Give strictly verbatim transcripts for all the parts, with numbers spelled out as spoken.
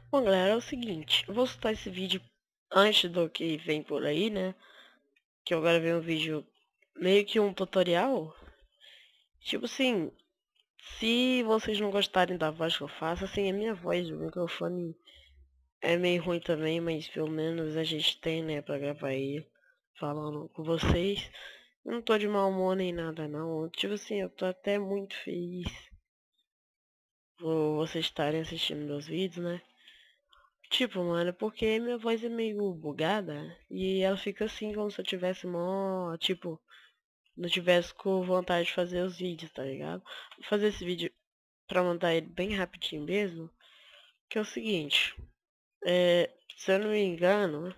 Bom, galera, é o seguinte, eu vou soltar esse vídeo antes do que vem por aí, né? Que eu agora venho um vídeo meio que um tutorial. Tipo assim, se vocês não gostarem da voz que eu faço, assim, a minha voz, o microfone é meio ruim também, mas pelo menos a gente tem, né, pra gravar aí, falando com vocês. Eu não tô de mau humor nem nada, não. Tipo assim, eu tô até muito feliz por vocês estarem assistindo meus vídeos, né? Tipo, mano, porque minha voz é meio bugada e ela fica assim como se eu tivesse mó, tipo, não tivesse com vontade de fazer os vídeos, tá ligado? Vou fazer esse vídeo pra mandar ele bem rapidinho mesmo, que é o seguinte, é, se eu não me engano,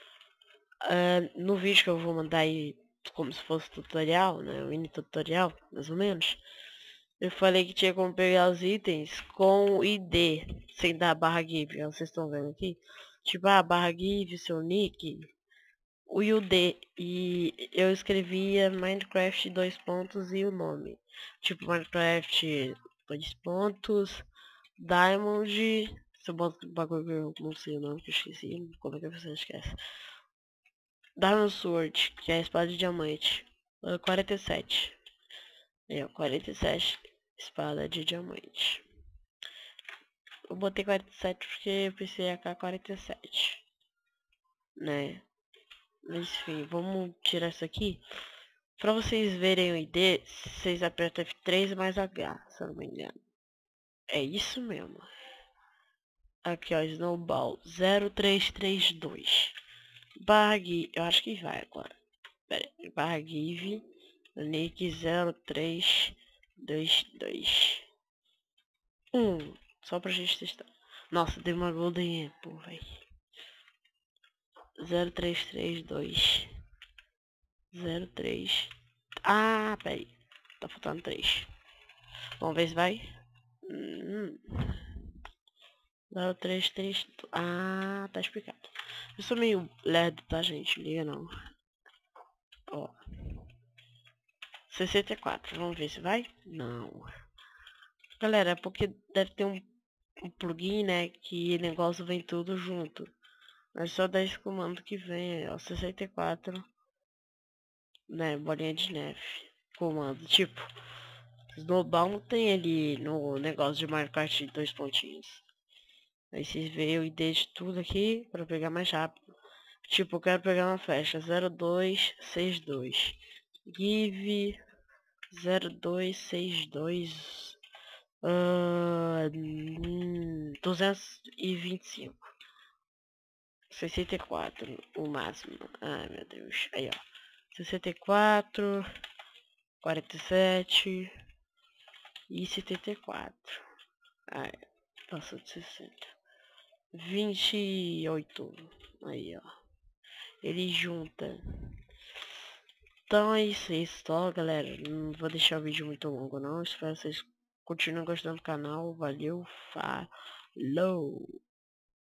é, no vídeo que eu vou mandar aí como se fosse tutorial, né, um mini tutorial, mais ou menos, eu falei que tinha como pegar os itens com I D, sem dar barra give, ó, vocês estão vendo aqui? Tipo, a barra give, seu nick, o I D, e eu escrevia Minecraft dois pontos e o nome. Tipo, Minecraft dois pontos, Diamond, se eu boto bagulho que eu não sei o nome, que eu esqueci, como é que você esquece? Diamond Sword, que é a espada de diamante, quarenta e sete. É, quarenta e sete, espada de diamante. Eu botei quarenta e sete porque eu pensei A K quarenta e sete, né? Mas enfim, vamos tirar isso aqui. Pra vocês verem o I D, vocês apertam F três mais H, se eu não me engano. É isso mesmo. Aqui, ó, Snowball zero três três dois. Barra give, eu acho que vai agora. Pera aí, barra give, nick zero três dois dois. Um, só pra gente testar. Nossa, deu uma golden apple, velho. zero três três dois. zero três. Ah, peraí. Tá faltando três. Vamos ver se vai. Hum. zero três três. Ah, tá explicado. Eu sou meio lerdo, tá, gente? Liga não. Ó. sessenta e quatro. Vamos ver se vai? Não. Galera, é porque deve ter um, um plugin, né? Que o negócio vem tudo junto. Mas só dá esse comando que vem, ó. sessenta e quatro. Né? Bolinha de neve. Comando. Tipo, Snowball não tem ali no negócio de Minecraft dois pontinhos. Aí vocês veem o I D de tudo aqui para pegar mais rápido. Tipo, eu quero pegar uma flecha zero dois seis dois. Give zero dois seis dois. Uh, duzentos e vinte e cinco. sessenta e quatro, o máximo. Ai, meu Deus. Aí, ó. sessenta e quatro, quarenta e sete e setenta e quatro. Ai, passou de sessenta. vinte e oito. Aí, ó. Ele junta. Então é isso aí só, galera. Não vou deixar o vídeo muito longo não. Espero que vocês continuem gostando do canal. Valeu, falou!